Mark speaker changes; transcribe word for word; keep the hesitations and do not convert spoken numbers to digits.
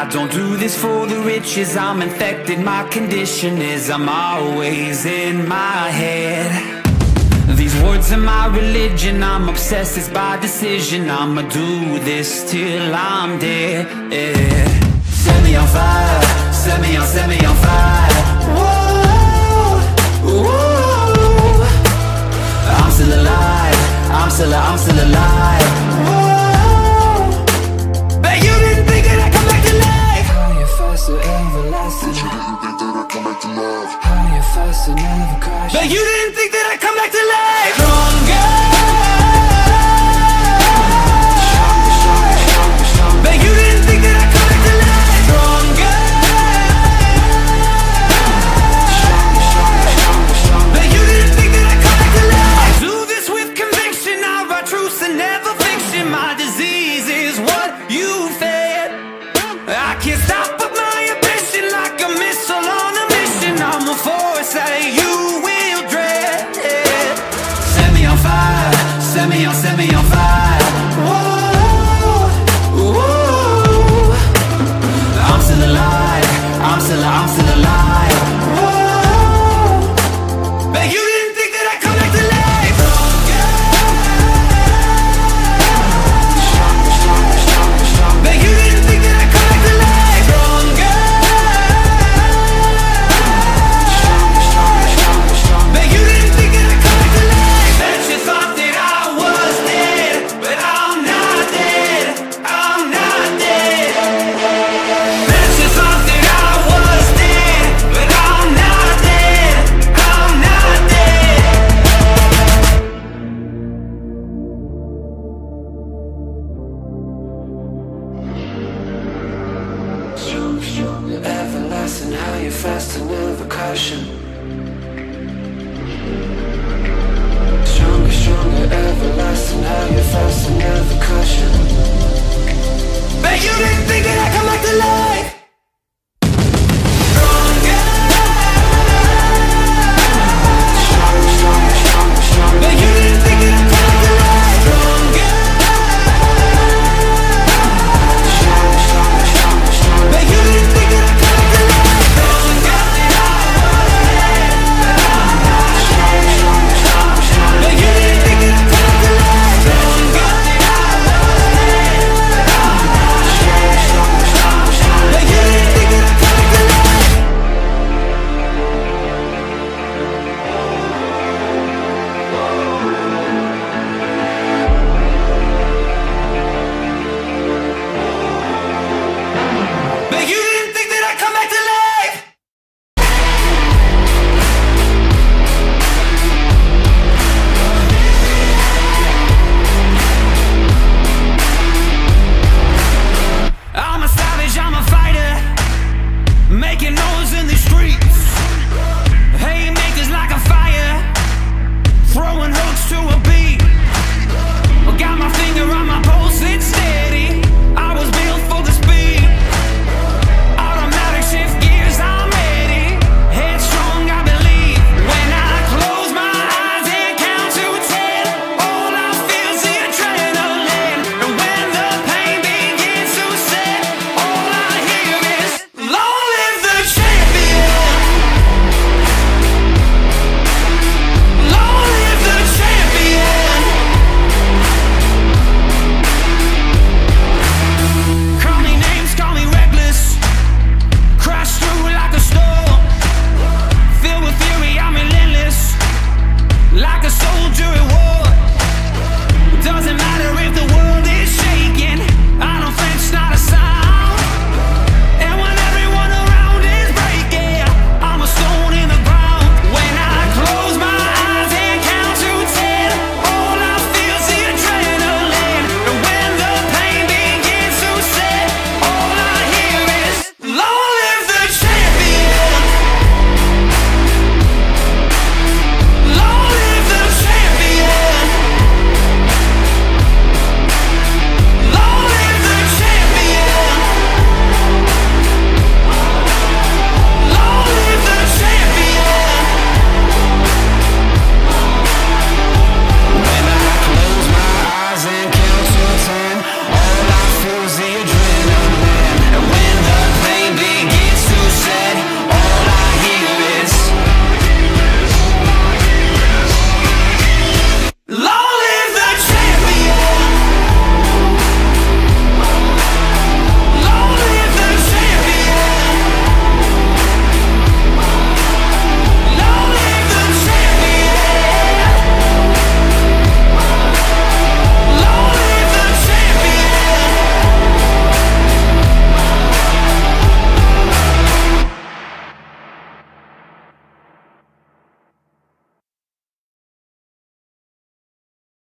Speaker 1: don't do this for the riches, I'm infected, my condition is I'm always in my head. These words are my religion, I'm obsessed, it's by decision. I'ma do this till I'm dead, yeah. Set me on fire, set me on, set me on fire. Whoa, whoa. I'm still alive, I'm still, I'm still alive. Whoa. But you didn't think that I'd come back to life. Higher, faster, everlasting. But you didn't think that I'd come back to life. Higher, faster, never crash. But you didn't think that I'd come back to life. Stronger. But you didn't think that I'd come back to life. Stronger. But you didn't think that I'd come back to life. I do this with conviction, I write truths and never fiction. My disease is what you fed. I can't stop but my ambition, like a missile on a mission. I'm a force that you will dread. Set me on fire, set me on, set me on fire. Whoa, whoa. I'm still alive, I'm still, I'm still alive. Whoa. But you didn't think that I'd come back to life. But you didn't think that I'd come back to life. Stronger. But you didn't think that I'd come back to life. Bet you thought that I was dead, but I'm not dead, I'm not dead. Bet you thought that I was dead, but I'm not dead, I'm not dead. Stronger, stronger, everlasting, higher, faster, never caution. Stronger, stronger, everlasting, higher, faster, never caution. But you didn't think that I'd come back to life. Stronger. But you didn't think that I'd come back to life. Stronger. But you didn't think that I'd come back to life. Stronger. But you didn't think that I'd come back to life. Stronger. But you didn't think that I'd come back to life. But you didn't think that I'd come back to life. I'm a savage, I'm a fighter, making noise in the streets. Haymakers like a fire, throwing hooks to a beat. Got my finger on my pulse, it's steady. I was built for the speed. Automatic shift gears, I'm ready. Headstrong, I believe. When I close my eyes and count to ten, all I feel's the adrenaline. And when the pain begins to set, all I hear is long live the champion. Long live the champion. Call me names, call me reckless. Crash through like a storm. Filled with fury, I'm relentless. Like a soldier at war.